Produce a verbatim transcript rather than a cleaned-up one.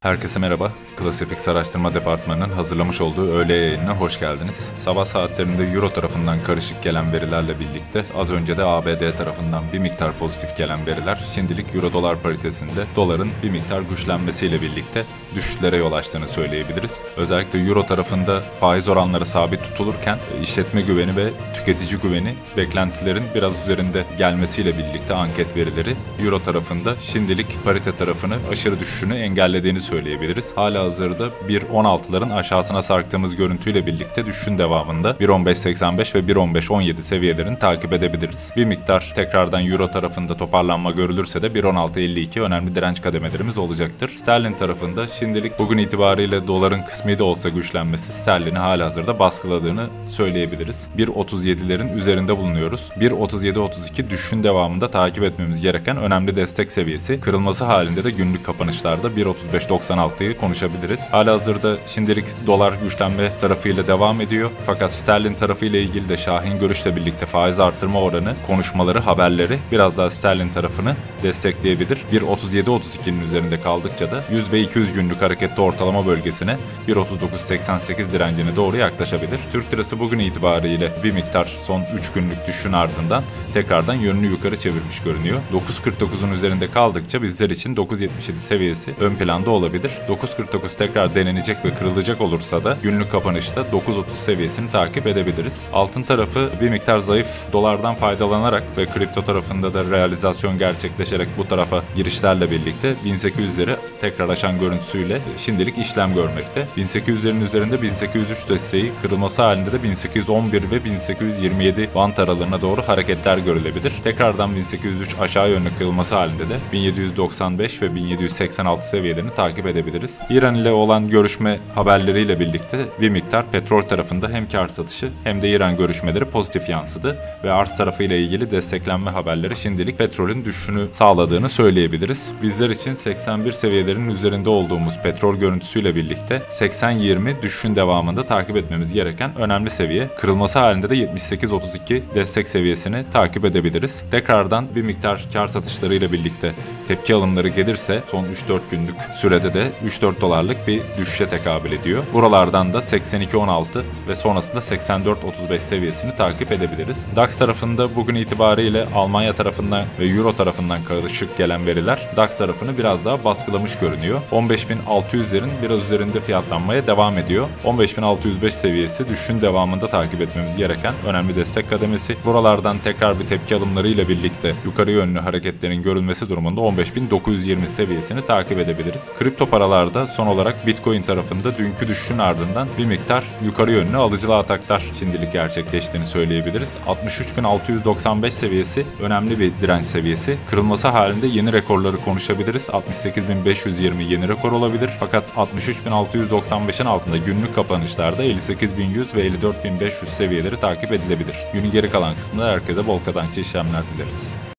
Herkese merhaba. Klasifix Araştırma Departmanı'nın hazırlamış olduğu öğle yayınına hoş geldiniz. Sabah saatlerinde Euro tarafından karışık gelen verilerle birlikte az önce de A B D tarafından bir miktar pozitif gelen veriler şimdilik Euro dolar paritesinde doların bir miktar güçlenmesiyle birlikte düşüşlere yol açtığını söyleyebiliriz. Özellikle Euro tarafında faiz oranları sabit tutulurken işletme güveni ve tüketici güveni beklentilerin biraz üzerinde gelmesiyle birlikte anket verileri Euro tarafında şimdilik parite tarafını aşırı düşüşünü engellediğini söyleyebiliriz. Hala hazırda bir on altıların aşağısına sarktığımız görüntüyle birlikte düşüşün devamında bir on beş seksen beş ve bir on beş on yedi seviyelerini takip edebiliriz. Bir miktar tekrardan Euro tarafında toparlanma görülürse de bir on altı elli iki önemli direnç kademelerimiz olacaktır. Sterlin tarafında şimdilik bugün itibariyle doların kısmi de olsa güçlenmesi sterlini halihazırda baskıladığını söyleyebiliriz. bir otuz yedilerin üzerinde bulunuyoruz. bir otuz yedi otuz iki düşüşün devamında takip etmemiz gereken önemli destek seviyesi. Kırılması halinde de günlük kapanışlarda bir otuz beş doksan altıyı konuşabiliriz. Halihazırda şimdilik dolar güçlenme tarafıyla devam ediyor. Fakat sterlin tarafıyla ilgili de şahin görüşle birlikte faiz artırma oranı, konuşmaları, haberleri biraz daha sterlin tarafını destekleyebilir. bir otuz yedi otuz ikinin üzerinde kaldıkça da yüz ve iki yüz günlük hareketli ortalama bölgesine bir otuz dokuz seksen sekiz direncine doğru yaklaşabilir. Türk lirası bugün itibariyle bir miktar son üç günlük düşüşün ardından tekrardan yönünü yukarı çevirmiş görünüyor. dokuz kırk dokuzun üzerinde kaldıkça bizler için dokuz yetmiş yedi seviyesi ön planda olabilir. dokuz kırk dokuz tekrar denenecek ve kırılacak olursa da günlük kapanışta dokuz otuz seviyesini takip edebiliriz. Altın tarafı bir miktar zayıf dolardan faydalanarak ve kripto tarafında da realizasyon gerçekleşerek bu tarafa girişlerle birlikte bin sekiz yüzleri tekrar aşan görüntüsüyle şimdilik işlem görmekte. bin sekiz yüzlerin üzerinde bin sekiz yüz üç desteği kırılması halinde de bin sekiz yüz on bir ve bin sekiz yüz yirmi yedi bant aralığına doğru hareketler görülebilir. Tekrardan bin sekiz yüz üç aşağı yönlü kırılması halinde de bin yedi yüz doksan beş ve bin yedi yüz seksen altı seviyelerini takip edebiliriz. İran ile olan görüşme haberleriyle birlikte bir miktar petrol tarafında hem kar satışı hem de İran görüşmeleri pozitif yansıdı ve arz tarafıyla ilgili desteklenme haberleri şimdilik petrolün düşüşünü sağladığını söyleyebiliriz. Bizler için seksen bir seviyelerinin üzerinde olduğumuz petrol görüntüsüyle birlikte seksen yirmi düşüşün devamında takip etmemiz gereken önemli seviye. Kırılması halinde de yetmiş sekiz otuz iki destek seviyesini takip edebiliriz. Tekrardan bir miktar kar satışlarıyla birlikte tepki alımları gelirse son üç dört günlük sürede de üç dört dolarlık bir düşüşe tekabül ediyor. Buralardan da seksen iki on altı ve sonrasında seksen dört otuz beş seviyesini takip edebiliriz. DAX tarafında bugün itibariyle Almanya tarafından ve Euro tarafından karışık gelen veriler DAX tarafını biraz daha baskılamış görünüyor. on beş bin altı yüzlerin biraz üzerinde fiyatlanmaya devam ediyor. on beş bin altı yüz beş seviyesi düşüşün devamında takip etmemiz gereken önemli destek kademesi. Buralardan tekrar bir tepki alımlarıyla birlikte yukarı yönlü hareketlerin görülmesi durumunda on beş bin dokuz yüz yirmi seviyesini takip edebiliriz. Kripto paralarda son olarak Bitcoin tarafında dünkü düşüşün ardından bir miktar yukarı yönlü alıcılı ataklar şimdilik gerçekleştiğini söyleyebiliriz. altmış üç bin altı yüz doksan beş seviyesi önemli bir direnç seviyesi. Kırılması halinde yeni rekorları konuşabiliriz. altmış sekiz bin beş yüz yirmi yeni rekor olabilir. Fakat altmış üç bin altı yüz doksan beşin altında günlük kapanışlarda elli sekiz bin yüz ve elli dört bin beş yüz seviyeleri takip edilebilir. Günün geri kalan kısmında herkese bol kazançlı işlemler dileriz.